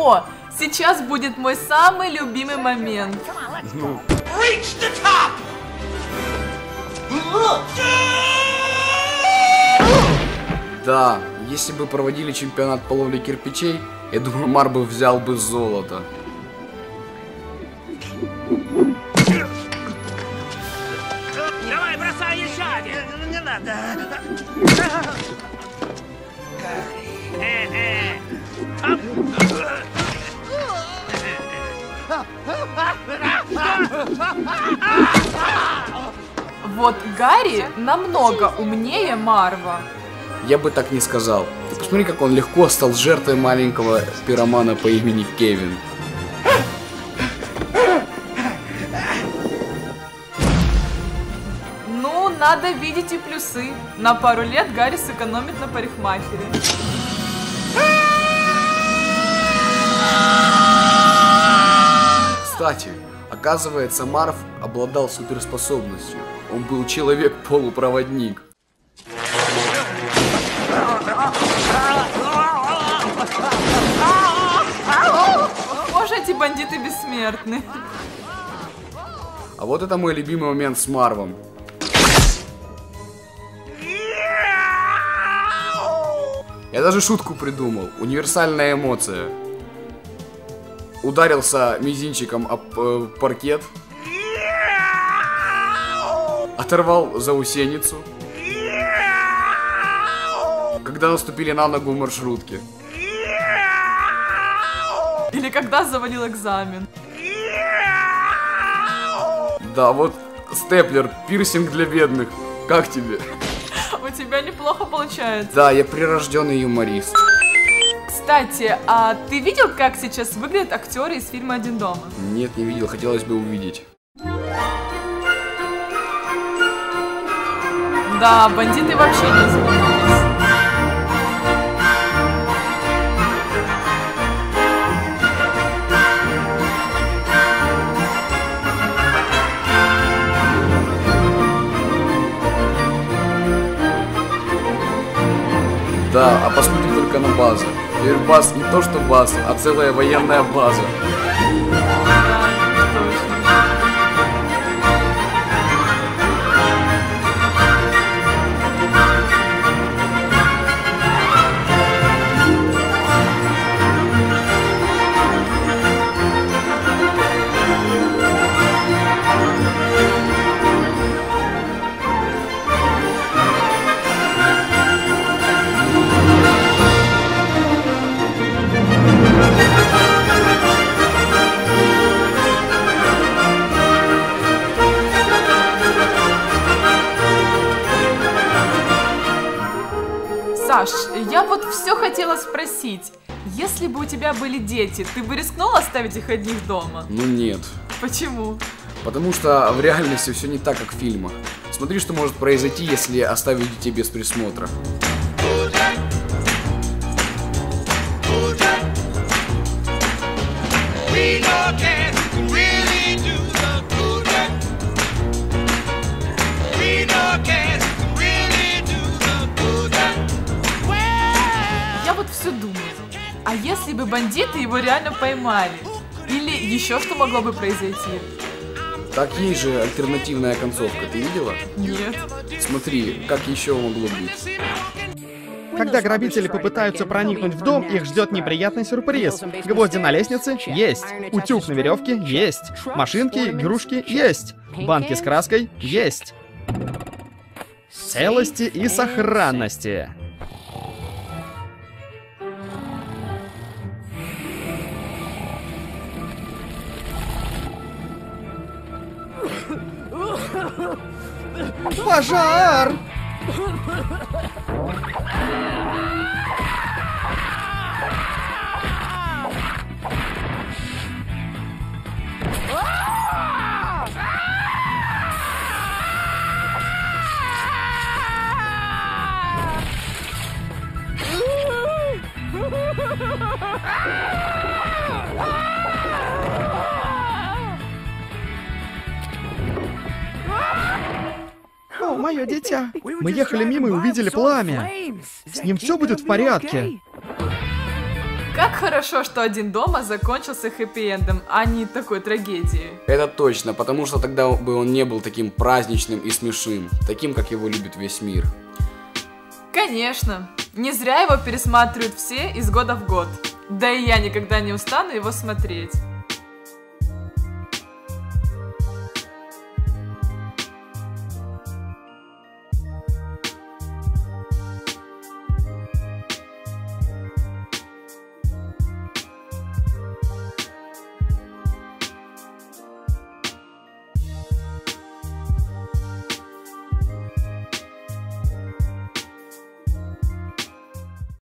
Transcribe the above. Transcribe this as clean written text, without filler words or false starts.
О, сейчас будет мой самый любимый момент. Ну. Да, если бы проводили чемпионат по ловле кирпичей, я думаю, Мар бы взял бы золото. Давай, бросай еще один. Не надо. Вот Гарри намного умнее Марва. Я бы так не сказал. Ты посмотри, как он легко стал жертвой маленького пиромана по имени Кевин. Ну, надо видеть и плюсы. На пару лет Гарри сэкономит на парикмахере. Кстати, оказывается, Марв обладал суперспособностью. Он был человек-полупроводник. Похоже, эти бандиты бессмертны. А вот это мой любимый момент с Марвом. Я даже шутку придумал. Универсальная эмоция. Ударился мизинчиком об паркет. Оторвал заусеницу. Когда наступили на ногу в маршрутке. Или когда завалил экзамен. Да, вот степлер, пирсинг для бедных. Как тебе? У тебя неплохо получается. Да, я прирожденный юморист. Кстати, а ты видел, как сейчас выглядят актеры из фильма «Один дома»? Нет, не видел, хотелось бы увидеть. Да, бандиты вообще не изменились. Да, а посмотри только на базу. Теперь баз не то что база, а целая военная база. Саш, я вот все хотела спросить. Если бы у тебя были дети, ты бы рискнул оставить их одних дома? Ну нет. Почему? Потому что в реальности все не так, как в фильмах. Смотри, что может произойти, если оставить детей без присмотра. Я вот все думаю, а если бы бандиты его реально поймали? Или еще что могло бы произойти? Так есть же альтернативная концовка, ты видела? Нет. Смотри, как еще могло быть. Когда грабители попытаются проникнуть в дом, их ждет неприятный сюрприз. Гвозди на лестнице? Есть. Утюг на веревке? Есть. Машинки, игрушки? Есть. Банки с краской? Есть. Целости и сохранности. Пожар! О, мое дитя. Мы ехали мимо и увидели пламя. С ним все будет в порядке. Как хорошо, что «Один дома» закончился хэппи-эндом, а не такой трагедией. Это точно, потому что тогда бы он не был таким праздничным и смешным, таким, как его любит весь мир. Конечно, не зря его пересматривают все из года в год. Да и я никогда не устану его смотреть.